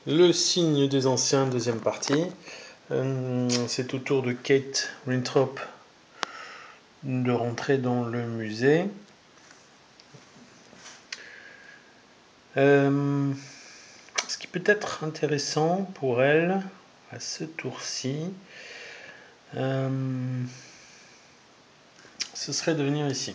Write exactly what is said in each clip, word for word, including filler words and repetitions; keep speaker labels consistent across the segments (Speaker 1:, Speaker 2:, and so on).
Speaker 1: Le signe des anciens, deuxième partie. Euh, c'est au tour de Kate Winthrop de rentrer dans le musée. Euh, ce qui peut être intéressant pour elle, à ce tour-ci, euh, ce serait de venir ici.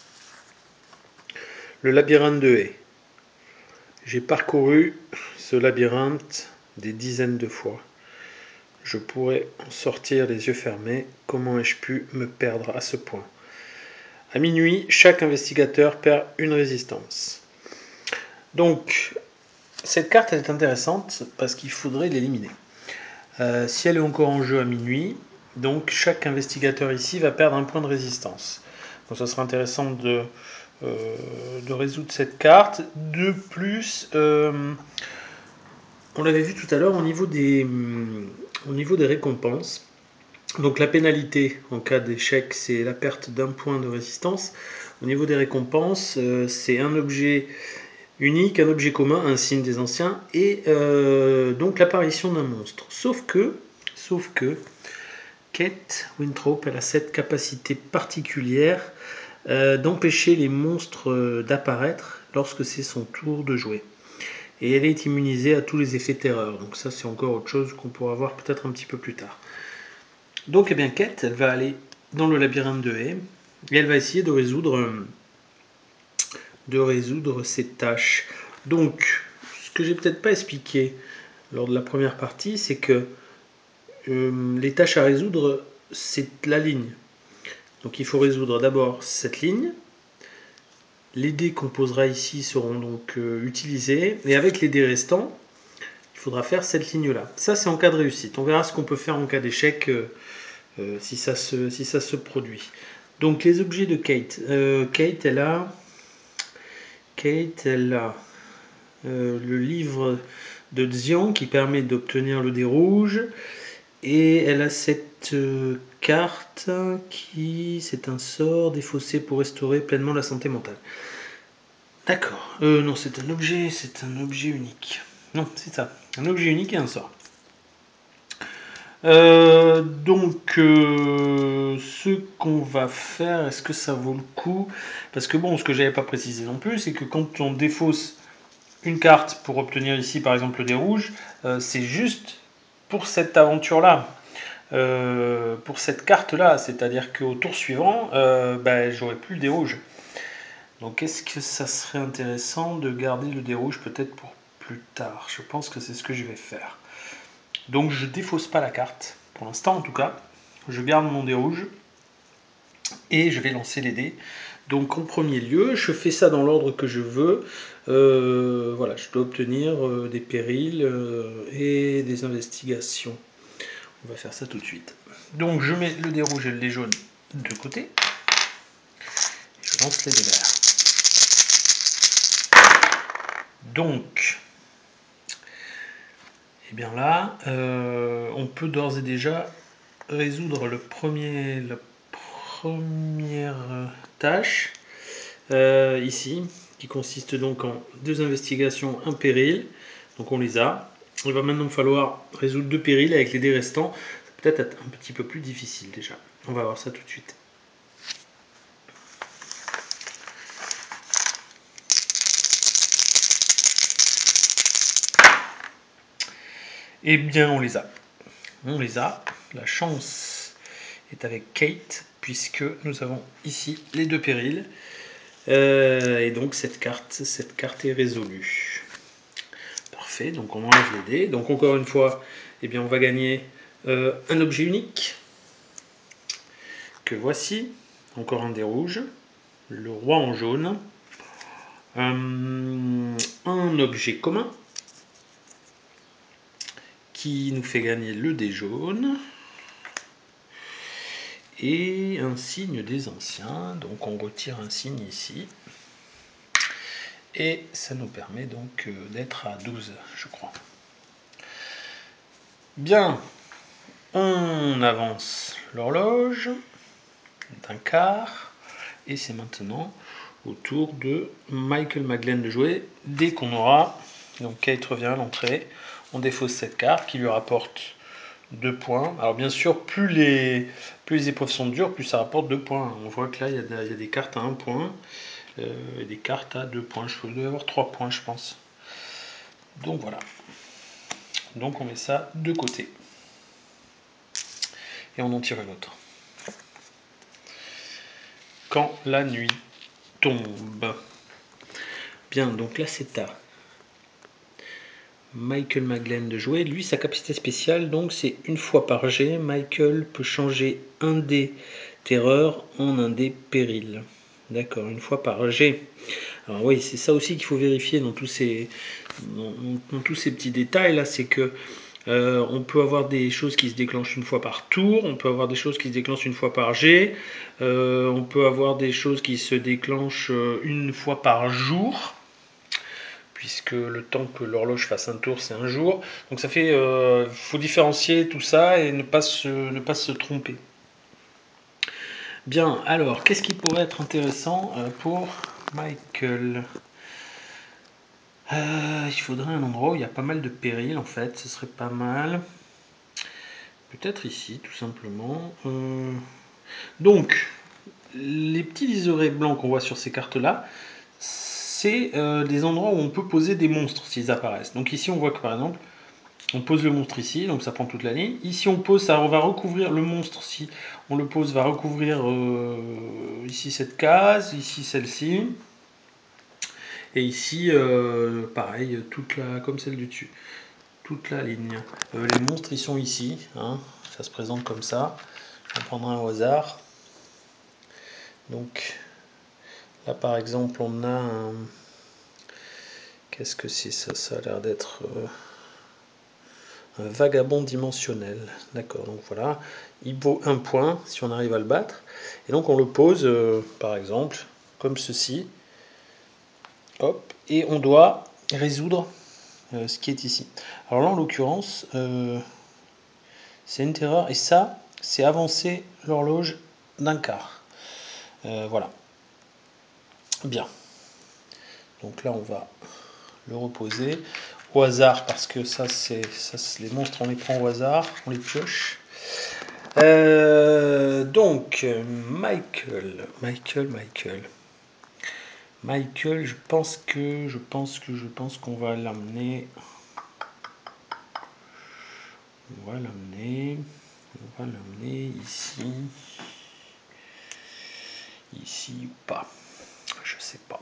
Speaker 1: Le labyrinthe de haies. J'ai parcouru ce labyrinthe des dizaines de fois. Je pourrais en sortir les yeux fermés. Comment ai-je pu me perdre à ce point? À minuit, chaque investigateur perd une résistance. Donc, cette carte elle est intéressante parce qu'il faudrait l'éliminer. Euh, si elle est encore en jeu à minuit, donc chaque investigateur ici va perdre un point de résistance. Donc, ça sera intéressant de, euh, de résoudre cette carte. De plus, euh, on l'avait vu tout à l'heure au niveau des, au niveau des récompenses. Donc la pénalité en cas d'échec, c'est la perte d'un point de résistance. Au niveau des récompenses, euh, c'est un objet unique, un objet commun, un signe des anciens, et euh, donc l'apparition d'un monstre. Sauf que, sauf que, Kate Winthrop, elle a cette capacité particulière euh, d'empêcher les monstres d'apparaître lorsque c'est son tour de jouer. Et elle est immunisée à tous les effets terreur. Donc ça, c'est encore autre chose qu'on pourra voir peut-être un petit peu plus tard. Donc, eh bien, Kate, elle va aller dans le labyrinthe de haies et elle va essayer de résoudre, de résoudre cette tâche. Donc, ce que j'ai peut-être pas expliqué lors de la première partie, c'est que euh, les tâches à résoudre, c'est la ligne. Donc, il faut résoudre d'abord cette ligne. Les dés qu'on posera ici seront donc euh, utilisés. Et avec les dés restants, il faudra faire cette ligne-là. Ça, c'est en cas de réussite. On verra ce qu'on peut faire en cas d'échec euh, euh, si, ça se, si ça se produit. Donc, les objets de Kate. Euh, Kate, elle a, Kate, elle a euh, le livre de Xian qui permet d'obtenir le dé rouge. Et elle a cette euh, carte qui, c'est un sort défaussé pour restaurer pleinement la santé mentale. D'accord. Euh, non, c'est un objet, c'est un objet unique. Non, c'est ça. Un objet unique et un sort. Euh, donc, euh, ce qu'on va faire, est-ce que ça vaut le coup? Parce que bon, ce que j'avais pas précisé non plus, c'est que quand on défausse une carte pour obtenir ici, par exemple, le dé rouge, euh, c'est juste pour cette aventure-là. Euh, pour cette carte-là, c'est-à-dire qu'au tour suivant, euh, bah, j'aurai plus le dé rouge. Donc est-ce que ça serait intéressant de garder le dé rouge peut-être pour plus tard? Je pense que c'est ce que je vais faire. Donc je défausse pas la carte, pour l'instant en tout cas. Je garde mon dé rouge et je vais lancer les dés. Donc en premier lieu, je fais ça dans l'ordre que je veux. Euh, voilà, je dois obtenir euh, des périls euh, et des investigations. On va faire ça tout de suite. Donc je mets le dé rouge et le dé jaune de côté. Je lance les dés verts. Donc, et bien là, euh, on peut d'ores et déjà résoudre le premier, la première tâche euh, ici, qui consiste donc en deux investigations, un péril. Donc on les a. Il va maintenant falloir résoudre deux périls avec les dés restants. Ça peut être un petit peu plus difficile déjà. On va voir ça tout de suite. Eh bien, on les a. On les a. La chance est avec Kate, puisque nous avons ici les deux périls. Euh, et donc, cette carte, cette carte est résolue. Parfait, donc on enlève les dés. Donc, encore une fois, eh bien, on va gagner euh, un objet unique, que voici. Encore un dé rouge. Le roi en jaune. Euh, un objet commun, qui nous fait gagner le dé jaune. Et un signe des anciens, donc on retire un signe ici. Et ça nous permet donc d'être à douze, je crois. Bien, on avance l'horloge d'un quart. Et c'est maintenant au tour de Michael Maglen de jouer. Dès qu'on aura, donc Kate revient à l'entrée, on défausse cette carte qui lui rapporte deux points. Alors bien sûr, plus les, plus les épreuves sont dures, plus ça rapporte deux points. On voit que là, il y, y a des cartes à un point euh, et des cartes à deux points. Je dois avoir trois points, je pense. Donc voilà. Donc on met ça de côté. Et on en tire une autre. Quand la nuit tombe. Bien, donc là c'est à Michael Maglen de jouer. Lui, sa capacité spéciale, donc c'est une fois par jet. Michael peut changer un dé terreur en un dé péril. D'accord, une fois par jet. Alors oui, c'est ça aussi qu'il faut vérifier dans tous ces, dans, dans tous ces petits détails là, c'est que euh, on peut avoir des choses qui se déclenchent une fois par tour, on peut avoir des choses qui se déclenchent une fois par jet, euh, on peut avoir des choses qui se déclenchent une fois par jour, puisque le temps que l'horloge fasse un tour, c'est un jour. Donc ça fait, euh, faut différencier tout ça et ne pas se, ne pas se tromper. Bien, alors, qu'est-ce qui pourrait être intéressant pour Michael ? euh, Il faudrait un endroit où il y a pas mal de périls, en fait, ce serait pas mal. Peut-être ici, tout simplement. Euh... Donc, les petits liserés blancs qu'on voit sur ces cartes-là, c'est euh, des endroits où on peut poser des monstres s'ils apparaissent. Donc ici, on voit que, par exemple, on pose le monstre ici, donc ça prend toute la ligne. Ici on pose, ça on va recouvrir le monstre, si on le pose, va recouvrir euh, ici cette case, ici celle-ci. Et ici, euh, pareil, toute la, comme celle du dessus, toute la ligne. Euh, les monstres ils sont ici, hein, ça se présente comme ça. On prendra un au hasard. Donc là par exemple on a un... Qu'est-ce que c'est ça? Ça a l'air d'être... Euh... un vagabond dimensionnel. D'accord, donc voilà, il vaut un point si on arrive à le battre. Et donc on le pose, euh, par exemple, comme ceci. Hop, et on doit résoudre euh, ce qui est ici. Alors là, en l'occurrence, euh, c'est une terreur, et ça, c'est avancer l'horloge d'un quart. Euh, voilà. Bien. Donc là, on va le reposer au hasard, parce que ça, c'est ça, les monstres, on les prend au hasard, on les pioche. Euh, donc, Michael, Michael, Michael, Michael, je pense que, je pense que, je pense qu'on va l'amener, on va l'amener, on va l'amener ici, ici ou pas, je sais pas.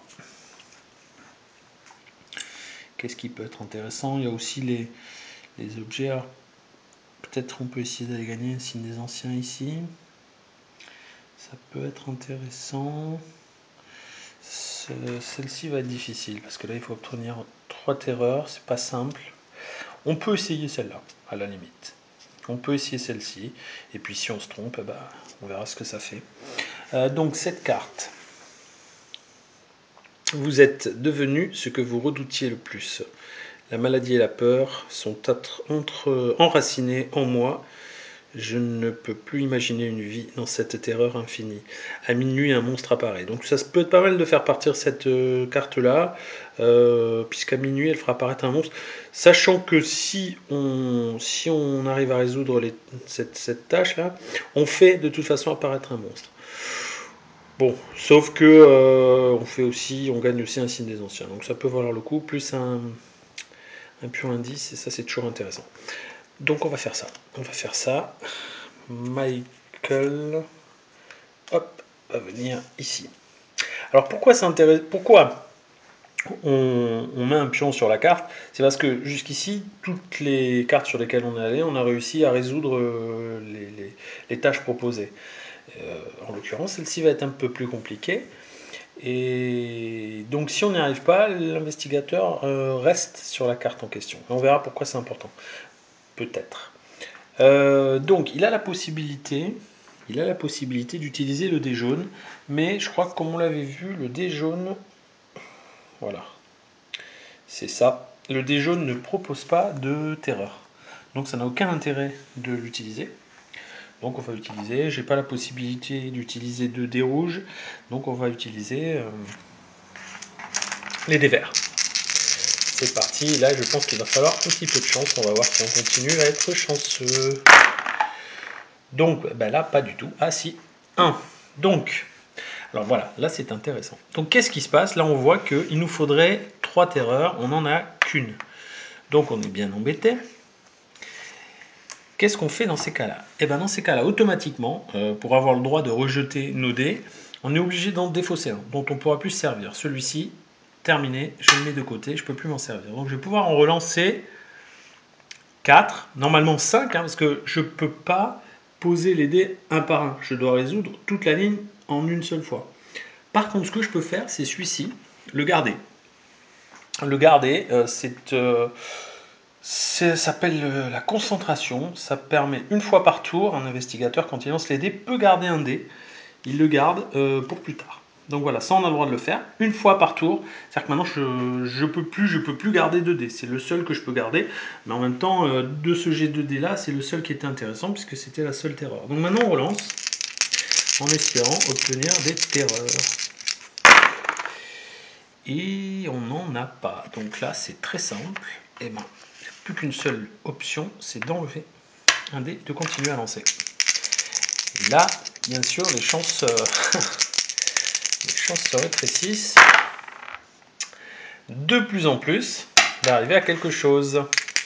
Speaker 1: Qu'est-ce qui peut être intéressant? Il y a aussi les, les objets. Peut-être on peut essayer d'aller gagner un signe des anciens ici. Ça peut être intéressant. Celle-ci va être difficile parce que là il faut obtenir trois terreurs, c'est pas simple. On peut essayer celle-là, à la limite. On peut essayer celle-ci, et puis si on se trompe, eh ben, on verra ce que ça fait. Euh, donc cette carte, vous êtes devenu ce que vous redoutiez le plus. La maladie et la peur sont entre, enracinées en moi. Je ne peux plus imaginer une vie dans cette terreur infinie. À minuit, un monstre apparaît. Donc ça peut être pas mal de faire partir cette euh, carte-là, euh, puisqu'à minuit, elle fera apparaître un monstre. Sachant que si on, si on arrive à résoudre les, cette, cette tâche-là, on fait de toute façon apparaître un monstre. Bon, sauf que euh, on fait aussi, on gagne aussi un signe des anciens. Donc ça peut valoir le coup, plus un, un pion indice, et ça c'est toujours intéressant. Donc on va faire ça. On va faire ça. Michael, hop, va venir ici. Alors pourquoi c'est intéressant? Pourquoi on, on met un pion sur la carte? C'est parce que jusqu'ici, toutes les cartes sur lesquelles on est allé, on a réussi à résoudre les, les, les tâches proposées. Euh, en l'occurrence, celle-ci va être un peu plus compliquée. Et donc si on n'y arrive pas, l'investigateur euh, reste sur la carte en question. Et on verra pourquoi c'est important. Peut-être. Euh, donc il a la possibilité, il a la possibilité d'utiliser le dé jaune, mais je crois que comme on l'avait vu, le dé jaune, voilà, c'est ça. Le dé jaune ne propose pas de terreur, donc ça n'a aucun intérêt de l'utiliser. Donc on va utiliser, j'ai pas la possibilité d'utiliser de dés rouges, donc on va utiliser euh, les dés verts. c'est parti. Là, je pense qu'il va falloir un petit peu de chance. On va voir si on continue à être chanceux. Donc, ben là, pas du tout. Ah si, un. Donc, alors voilà, là c'est intéressant. Donc, qu'est-ce qui se passe? Là, on voit qu'il nous faudrait trois terreurs. On n'en a qu'une. Donc, on est bien embêté. Qu'est-ce qu'on fait dans ces cas-là? Eh bien, dans ces cas-là, automatiquement, euh, pour avoir le droit de rejeter nos dés, on est obligé d'en défausser un, dont on ne pourra plus se servir. Celui-ci, terminé, je le mets de côté, je ne peux plus m'en servir. Donc, je vais pouvoir en relancer quatre, normalement cinq, hein, parce que je ne peux pas poser les dés un par un. Je dois résoudre toute la ligne en une seule fois. Par contre, ce que je peux faire, c'est celui-ci, le garder. Le garder, euh, c'est... Euh, ça s'appelle la concentration, ça permet une fois par tour, un investigateur quand il lance les dés peut garder un dé, il le garde euh, pour plus tard. Donc voilà, ça on a le droit de le faire, une fois par tour, c'est-à-dire que maintenant je, je peux plus, je peux plus garder de dés, c'est le seul que je peux garder, mais en même temps euh, de ce jet de dés là, c'est le seul qui était intéressant puisque c'était la seule terreur. Donc maintenant on relance en espérant obtenir des terreurs. Et on n'en a pas, donc là c'est très simple, et ben plus qu'une seule option, c'est d'enlever un dé, de continuer à lancer. Et là, bien sûr, les chances, euh, les chances se rétrécissent de plus en plus d'arriver à quelque chose.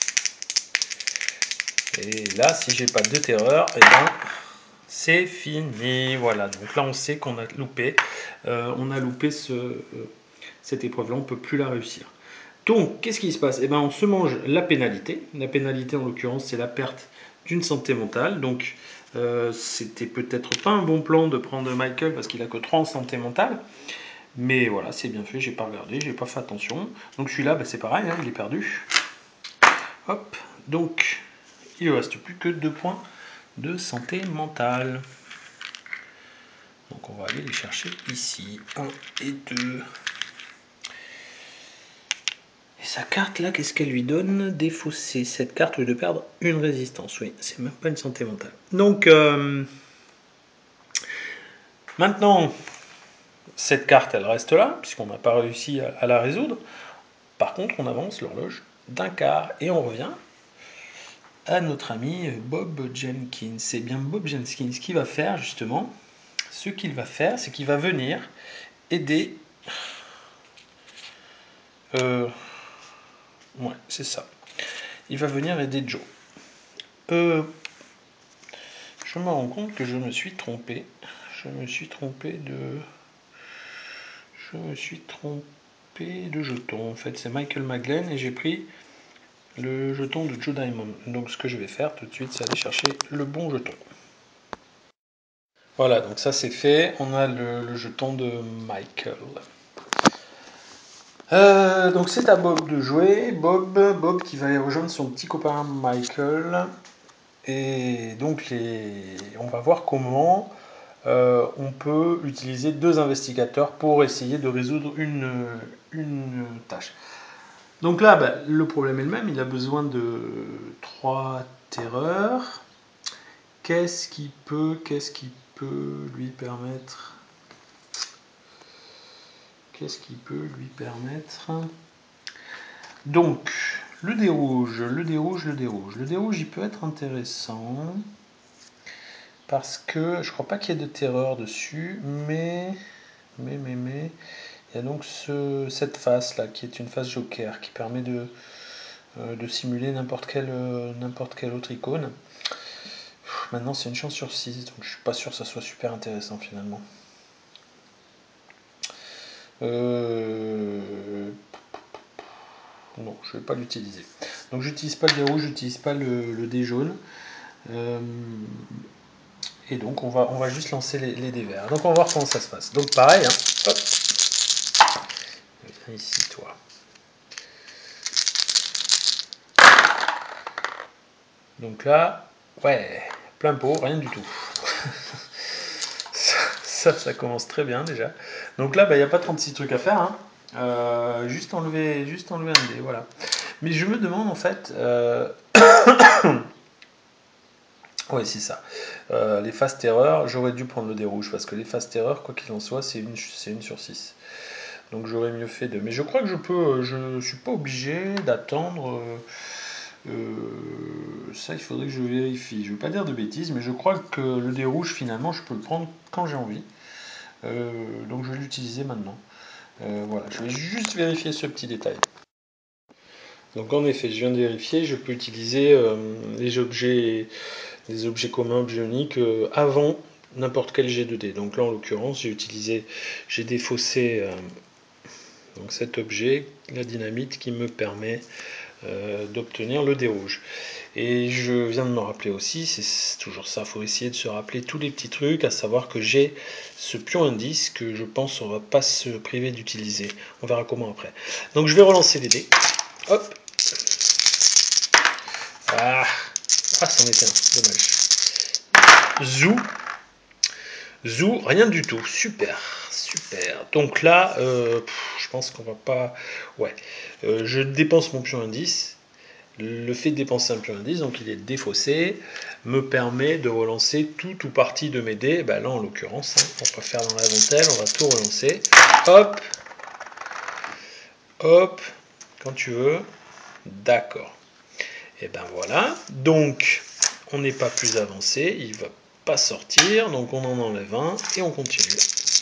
Speaker 1: Et là, si j'ai pas de terreur, et eh ben c'est fini. Voilà, donc là on sait qu'on a loupé, euh, on a loupé ce, euh, cette épreuve-là, on ne peut plus la réussir. Donc, qu'est-ce qui se passe? Eh ben, on se mange la pénalité. La pénalité, en l'occurrence, c'est la perte d'une santé mentale. Donc, euh, c'était peut-être pas un bon plan de prendre Michael parce qu'il a que trois en santé mentale. Mais voilà, c'est bien fait, j'ai pas regardé, j'ai pas fait attention. Donc celui-là, ben, c'est pareil, hein, il est perdu. Hop, donc, il ne reste plus que deux points de santé mentale. Donc, on va aller les chercher ici. un et deux. Et sa carte là, qu'est-ce qu'elle lui donne? Défausser. Cette carte veut de perdre une résistance. Oui, c'est même pas une santé mentale. Donc, euh, maintenant, cette carte, elle reste là, puisqu'on n'a pas réussi à, à la résoudre. Par contre, on avance l'horloge d'un quart et on revient à notre ami Bob Jenkins. C'est bien Bob Jenkins qui va faire, justement, ce qu'il va faire, c'est qu'il va venir aider... Euh, ouais, c'est ça. Il va venir aider Joe. Euh, je me rends compte que je me suis trompé. Je me suis trompé de... Je me suis trompé de jeton. En fait, c'est Michael McGlenn et j'ai pris le jeton de Joe Diamond. Donc, ce que je vais faire tout de suite, c'est aller chercher le bon jeton. Voilà, donc ça c'est fait. On a le, le jeton de Michael. Euh, donc c'est à Bob de jouer. Bob, Bob qui va aller rejoindre son petit copain Michael. Et donc les... on va voir comment euh, on peut utiliser deux investigateurs pour essayer de résoudre une, une tâche. Donc là, bah, le problème est le même. Il a besoin de trois terreurs. Qu'est-ce qui peut, qu'est-ce qui peut lui permettre Qu'est-ce qui peut lui permettre Donc, le dé rouge, le dé rouge, le dé rouge. Le dé rouge, il peut être intéressant. Parce que je crois pas qu'il y ait de terreur dessus. Mais, mais, mais, mais... il y a donc ce, cette face là, qui est une face joker, qui permet de, euh, de simuler n'importe quelle, euh, n'importe quelle autre icône. Maintenant, c'est une chance sur six, donc je suis pas sûr que ça soit super intéressant finalement. Euh... Non, je ne vais pas l'utiliser. Donc j'utilise pas le dé rouge, j'utilise pas le, le dé jaune. Euh... Et donc on va, on va juste lancer les, les dés verts. Donc on va voir comment ça se passe. Donc pareil, hein. Hop. Viens ici, toi. Donc là, ouais, plein pot, rien du tout. ça, ça, ça commence très bien déjà. Donc là, il bah, n'y a pas trente-six trucs à faire. Hein. Euh, juste, enlever, juste enlever un dé, voilà. Mais je me demande en fait... Euh... oui, c'est ça. Euh, les phases terreur, j'aurais dû prendre le dé rouge parce que les phases terreur, quoi qu'il en soit, c'est une, c'est une sur six. Donc j'aurais mieux fait de... Mais je crois que je peux, je ne suis pas obligé d'attendre... Euh, euh, ça, il faudrait que je vérifie. Je ne veux pas dire de bêtises, mais je crois que le dé rouge, finalement, je peux le prendre quand j'ai envie. Euh, donc je vais l'utiliser maintenant. Euh, voilà, je vais juste vérifier ce petit détail. Donc en effet, je viens de vérifier, je peux utiliser euh, les objets, les objets communs, objets uniques euh, avant n'importe quel jet de dés. Donc là, en l'occurrence, j'ai utilisé, j'ai défaussé euh, donc cet objet, la dynamite, qui me permet euh, d'obtenir le dé rouge. Et je viens de me rappeler aussi, c'est toujours ça, il faut essayer de se rappeler tous les petits trucs, à savoir que j'ai ce pion indice que je pense on va pas se priver d'utiliser. On verra comment après. Donc je vais relancer les dés. Hop. Ah, ah c'en était un, dommage. Zou. Zou, rien du tout. Super, super. Donc là, euh, pff, je pense qu'on va pas... Ouais. Euh, je dépense mon pion indice. Le fait de dépenser un pion indice, donc il est défaussé, me permet de relancer tout ou partie de mes dés. Ben là, en l'occurrence, hein, on peut faire dans la dentelle, on va tout relancer. Hop. Hop. Quand tu veux. D'accord. Et ben voilà. Donc, on n'est pas plus avancé. Il va pas sortir. Donc, on en enlève un et on continue.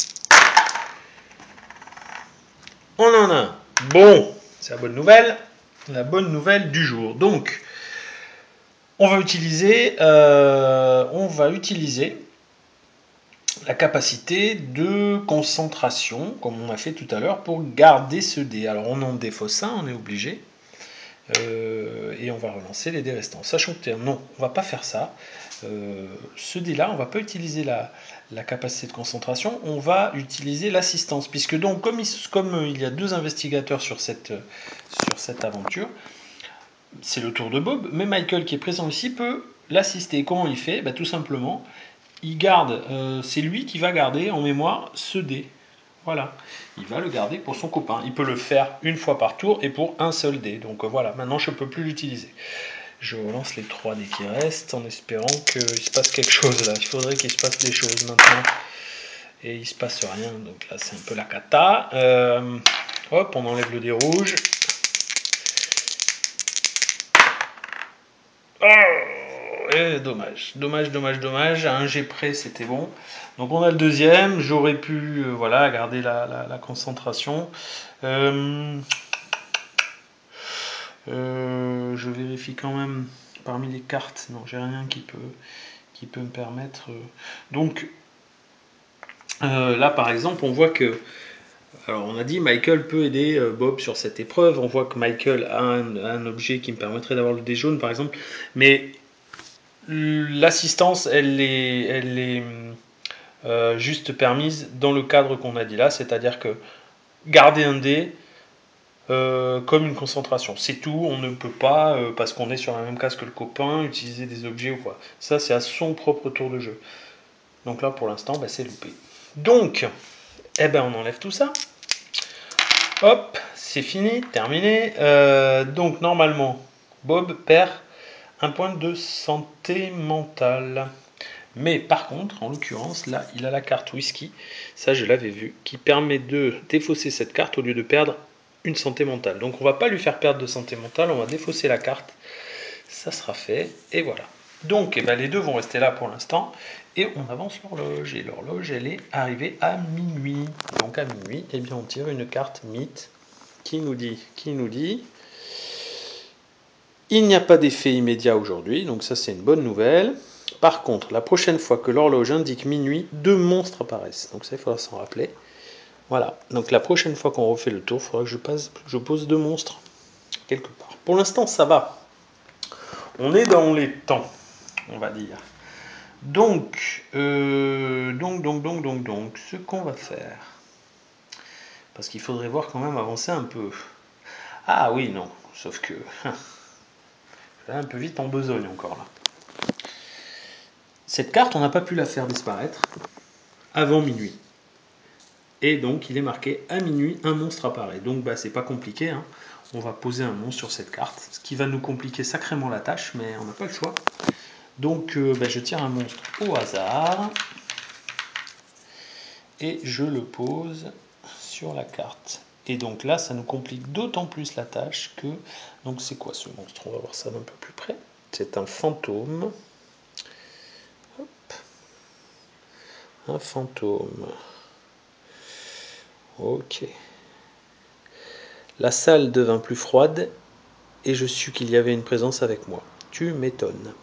Speaker 1: On en a un. Bon, c'est la bonne nouvelle. La bonne nouvelle du jour. Donc, on va utiliser, euh, on va utiliser la capacité de concentration, comme on a fait tout à l'heure, pour garder ce dé. Alors, on en défausse un, on est obligé. Euh, et on va relancer les dés restants. Sachant que non, on va pas faire ça. Euh, ce dé-là, on va pas utiliser la, la capacité de concentration, on va utiliser l'assistance, puisque donc comme il, comme il y a deux investigateurs sur cette, sur cette aventure, c'est le tour de Bob, mais Michael qui est présent ici peut l'assister. Comment il fait? Bah, tout simplement, il garde, euh, c'est lui qui va garder en mémoire ce dé. Voilà, il va le garder pour son copain. Il peut le faire une fois par tour et pour un seul dé. Donc euh, voilà, maintenant je ne peux plus l'utiliser. Je relance les trois dés qui restent en espérant qu'il se passe quelque chose là. Il faudrait qu'il se passe des choses maintenant. Et il se passe rien, donc là c'est un peu la cata. Euh, hop, on enlève le dé rouge. Oh, et dommage, dommage, dommage, dommage. À un jet près, c'était bon. Donc on a le deuxième. J'aurais pu, euh, voilà, garder la, la, la concentration. Euh, euh, je vérifie quand même parmi les cartes. Non, j'ai rien qui peut, qui peut me permettre. Euh, donc euh, là, par exemple, on voit que. Alors, on a dit Michael peut aider euh, Bob sur cette épreuve. On voit que Michael a un, un objet qui me permettrait d'avoir le dé jaune, par exemple. Mais l'assistance, elle est, elle est euh, juste permise dans le cadre qu'on a dit là, c'est-à-dire que garder un dé euh, comme une concentration, c'est tout. On ne peut pas, euh, parce qu'on est sur la même case que le copain, utiliser des objets ou quoi. Ça, c'est à son propre tour de jeu. Donc là, pour l'instant, bah, c'est loupé. Donc, eh ben, on enlève tout ça. Hop, c'est fini, terminé. Euh, donc, normalement, Bob perd un point de santé mentale. Mais par contre, en l'occurrence, là, il a la carte whisky, ça je l'avais vu, qui permet de défausser cette carte au lieu de perdre une santé mentale. Donc on va pas lui faire perdre de santé mentale, on va défausser la carte, ça sera fait, et voilà. Donc eh ben, les deux vont rester là pour l'instant, et on avance l'horloge, et l'horloge elle est arrivée à minuit. Donc à minuit, eh bien, on tire une carte mythe qui nous dit, qui nous dit... Il n'y a pas d'effet immédiat aujourd'hui, donc ça c'est une bonne nouvelle. Par contre, la prochaine fois que l'horloge indique minuit, deux monstres apparaissent. Donc ça, il faudra s'en rappeler. Voilà, donc la prochaine fois qu'on refait le tour, il faudra que je, passe, je pose deux monstres quelque part. Pour l'instant, ça va. On est dans les temps, on va dire. Donc, euh, donc, donc, donc, donc, donc, ce qu'on va faire, parce qu'il faudrait voir quand même avancer un peu. Ah oui, non, sauf que... Là, un peu vite en besogne encore là. Cette carte, on n'a pas pu la faire disparaître avant minuit. Et donc, il est marqué à minuit, un monstre apparaît. Donc, bah, c'est pas compliqué. Hein. On va poser un monstre sur cette carte, ce qui va nous compliquer sacrément la tâche, mais on n'a pas le choix. Donc, euh, bah, je tire un monstre au hasard. Et je le pose sur la carte. Et donc là, ça nous complique d'autant plus la tâche que... Donc c'est quoi ce monstre? On va voir ça d'un peu plus près. C'est un fantôme. Hop. Un fantôme. Ok. La salle devint plus froide et je sus qu'il y avait une présence avec moi. Tu m'étonnes.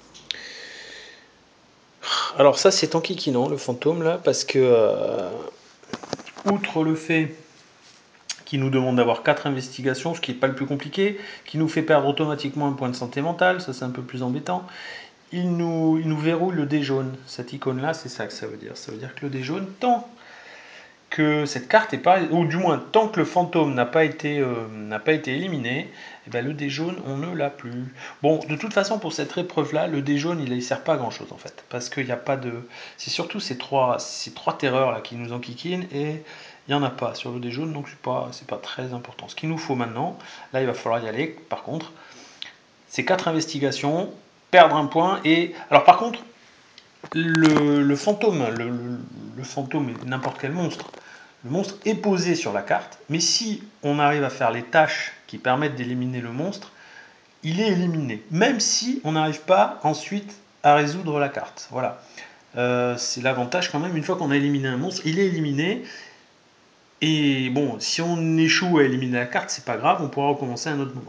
Speaker 1: Alors ça c'est enquiquinant le fantôme là, parce que euh, outre le fait qu'il nous demande d'avoir quatre investigations, ce qui n'est pas le plus compliqué, qui nous fait perdre automatiquement un point de santé mentale, ça c'est un peu plus embêtant, il nous, il nous verrouille le dé jaune. Cette icône là, c'est ça que ça veut dire. Ça veut dire que le dé jaune, tant que cette carte est pas, ou du moins tant que le fantôme n'a pas été euh, n'a pas été éliminé, eh ben, le dé jaune on ne l'a plus. Bon, de toute façon pour cette épreuve là, le dé jaune il ne sert pas à grand chose en fait, parce qu'il n'y a pas de, c'est surtout ces trois ces trois terreurs là qui nous enquiquinent et il n'y en a pas sur le dé jaune, donc c'est pas c'est pas très important. Ce qu'il nous faut maintenant, là il va falloir y aller. Par contre, c'est quatre investigations, perdre un point et alors par contre le, le fantôme, le, le, le fantôme est n'importe quel monstre. Le monstre est posé sur la carte, mais si on arrive à faire les tâches qui permettent d'éliminer le monstre, il est éliminé, même si on n'arrive pas ensuite à résoudre la carte. Voilà. Euh, c'est l'avantage quand même, une fois qu'on a éliminé un monstre, il est éliminé. Et bon, si on échoue à éliminer la carte, c'est pas grave, on pourra recommencer à un autre moment.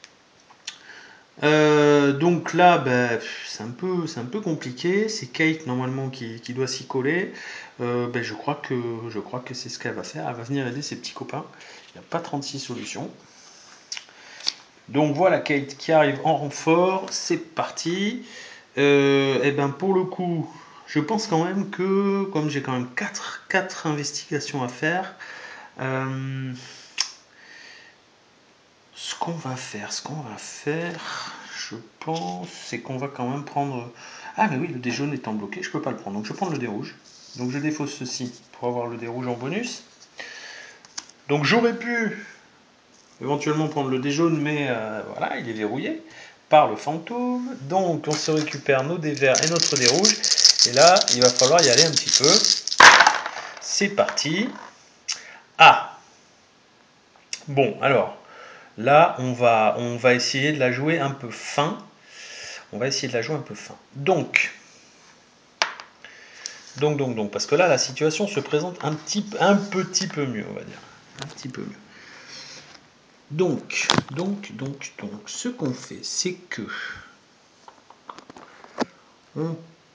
Speaker 1: Euh, donc là, bah, c'est un peu, c'est un peu compliqué. C'est Kate normalement qui, qui doit s'y coller. Euh, bah, je crois que, je crois que c'est ce qu'elle va faire. Elle va venir aider ses petits copains. Il n'y a pas trente-six solutions. Donc voilà Kate qui arrive en renfort. C'est parti. Euh, et ben pour le coup, je pense quand même que comme j'ai quand même quatre, quatre investigations à faire. Euh, Ce qu'on va faire, ce qu'on va faire, je pense, c'est qu'on va quand même prendre... Ah mais oui, le dé jaune étant bloqué, je peux pas le prendre. Donc je vais prendre le dé rouge. Donc je défausse ceci pour avoir le dé rouge en bonus. Donc j'aurais pu éventuellement prendre le dé jaune, mais euh, voilà, il est verrouillé par le fantôme. Donc on se récupère nos dés verts et notre dé rouge. Et là, il va falloir y aller un petit peu. C'est parti. Ah. Bon, alors... Là, on va, on va essayer de la jouer un peu fin. On va essayer de la jouer un peu fin. Donc, donc, donc, donc, parce que là, la situation se présente un petit, un petit peu mieux, on va dire. Un petit peu mieux. Donc, donc, donc, donc, ce qu'on fait, c'est que on...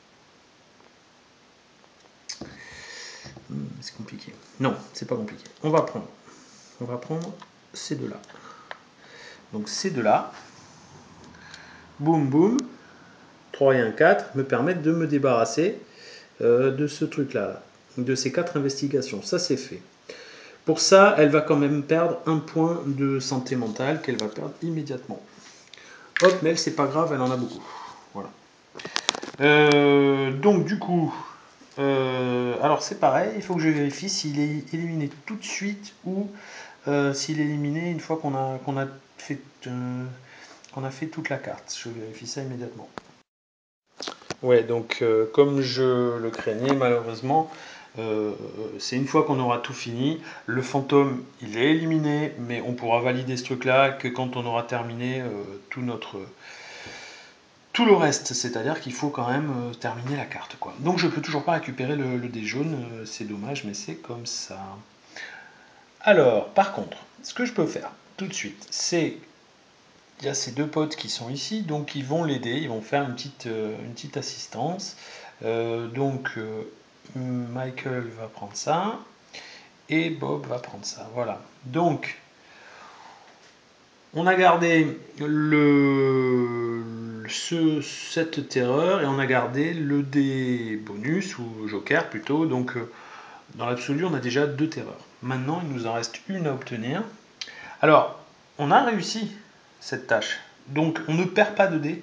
Speaker 1: C'est compliqué. Non, c'est pas compliqué. On va prendre, on va prendre ces deux-là. Donc ces deux-là, boum, boum, trois et un, quatre, me permettent de me débarrasser euh, de ce truc-là, de ces quatre investigations. Ça, c'est fait. Pour ça, elle va quand même perdre un point de santé mentale qu'elle va perdre immédiatement. Hop, mais elle, c'est pas grave, elle en a beaucoup. Voilà. Euh, donc, du coup, euh, alors c'est pareil, il faut que je vérifie s'il est éliminé tout de suite ou euh, s'il est éliminé une fois qu'on a, qu'on a, fait, euh, qu'on a fait toute la carte. Je vérifie ça immédiatement. Ouais, donc euh, comme je le craignais, malheureusement, euh, c'est une fois qu'on aura tout fini. Le fantôme, il est éliminé, mais on pourra valider ce truc-là que quand on aura terminé euh, tout notre... tout le reste, c'est-à-dire qu'il faut quand même euh, terminer la carte, quoi. Donc je peux toujours pas récupérer le, le dé jaune, euh, c'est dommage, mais c'est comme ça. Alors, par contre, ce que je peux faire tout de suite, c'est... Il y a ces deux potes qui sont ici, donc ils vont l'aider, ils vont faire une petite, euh, une petite assistance. Euh, donc euh, Michael va prendre ça et Bob va prendre ça. Voilà. Donc on a gardé le, ce, cette terreur et on a gardé le dé bonus ou joker plutôt. Donc euh, dans l'absolu on a déjà deux terreurs. Maintenant il nous en reste une à obtenir. Alors on a réussi cette tâche. Donc on ne perd pas de dés.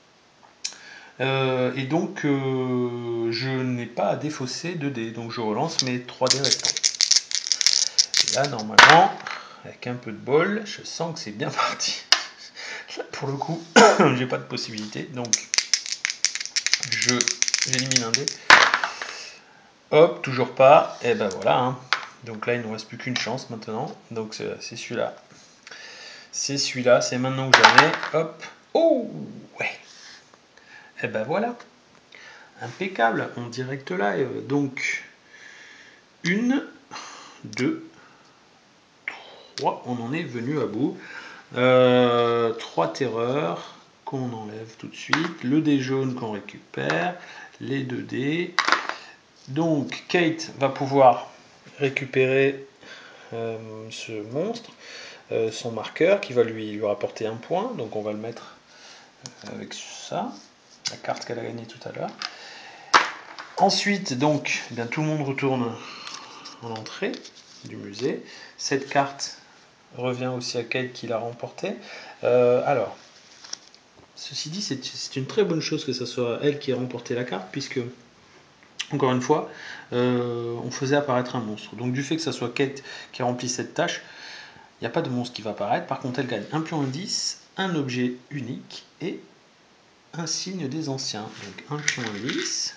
Speaker 1: Euh, et donc euh, je n'ai pas à défausser de dés. Donc je relance mes trois dés restants. Et là normalement, avec un peu de bol, je sens que c'est bien parti. Là, pour le coup, j'ai pas de possibilité. Donc je j'élimine un dé. Hop, toujours pas. Et ben voilà. Hein. Donc là, il ne nous reste plus qu'une chance maintenant. Donc c'est celui-là. C'est celui-là, c'est maintenant que j'en ai. Hop. Oh ouais. Et ben voilà. Impeccable, en direct live. Donc, une, deux, trois, on en est venu à bout. Euh, trois terreurs qu'on enlève tout de suite. Le dé jaune qu'on récupère. Les deux dés. Donc, Kate va pouvoir récupérer euh, ce monstre, euh, son marqueur qui va lui, lui rapporter un point. Donc, on va le mettre avec ça, la carte qu'elle a gagnée tout à l'heure. Ensuite, donc, eh bien, tout le monde retourne en entrée du musée. Cette carte revient aussi à Kate qui l'a remportée. Euh, alors, ceci dit, c'est une très bonne chose que ce soit elle qui ait remporté la carte, puisque, encore une fois, euh, on faisait apparaître un monstre. Donc, du fait que ce soit Kate qui a rempli cette tâche, il n'y a pas de monstre qui va apparaître. Par contre, elle gagne un pion indice, un objet unique et un signe des anciens. Donc, un pion indice.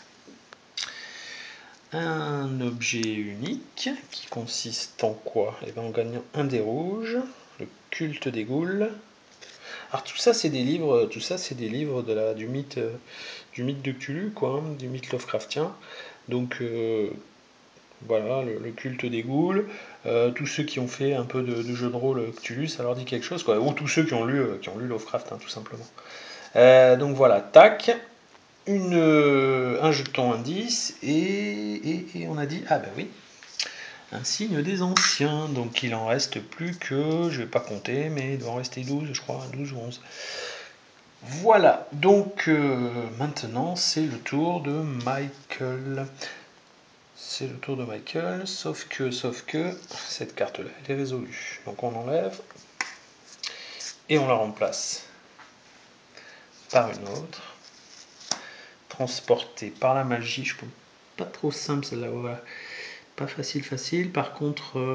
Speaker 1: Un objet unique qui consiste en quoi? Et bien en gagnant un dé rouge, le culte des ghouls. Alors tout ça c'est des livres, tout ça c'est des livres de la, du mythe, du mythe de Cthulhu quoi, hein, du mythe Lovecraftien. Donc euh, voilà le, le culte des ghouls. Euh, tous ceux qui ont fait un peu de, de jeu de rôle Cthulhu, ça leur dit quelque chose quoi. Ou tous ceux qui ont lu, qui ont lu Lovecraft hein, tout simplement. Euh, donc voilà, tac. Une, un jeton indice et, et, et on a dit, ah ben oui, un signe des anciens, donc il en reste plus que, je vais pas compter, mais il doit en rester douze, je crois, douze ou onze. Voilà, donc euh, maintenant c'est le tour de Michael. C'est le tour de Michael, sauf que, sauf que, cette carte-là, elle est résolue. Donc on l'enlève et on la remplace par une autre. Transportée par la magie, je pense pas trop simple celle-là, voilà. Pas facile, facile. Par contre, euh...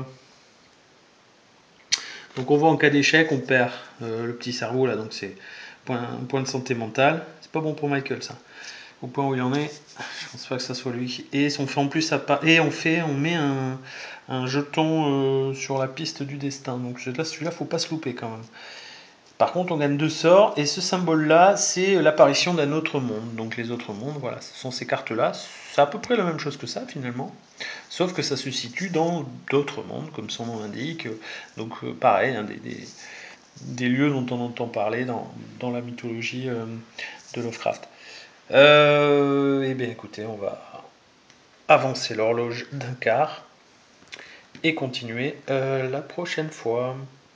Speaker 1: donc on voit en cas d'échec, on perd euh, le petit cerveau là, donc c'est point, un point de santé mentale. C'est pas bon pour Michael ça. Au point où il en est, je pense pas que ça soit lui. Et on fait en plus ça et on fait, on met un, un jeton euh, sur la piste du destin. Donc là, celui-là, faut pas se louper quand même. Par contre, on gagne deux sorts, et ce symbole-là, c'est l'apparition d'un autre monde. Donc les autres mondes, voilà, ce sont ces cartes-là. C'est à peu près la même chose que ça, finalement. Sauf que ça se situe dans d'autres mondes, comme son nom l'indique. Donc euh, pareil, hein, des, des, des lieux dont on entend parler dans, dans la mythologie euh, de Lovecraft. Euh, eh bien écoutez, on va avancer l'horloge d'un quart et continuer euh, la prochaine fois.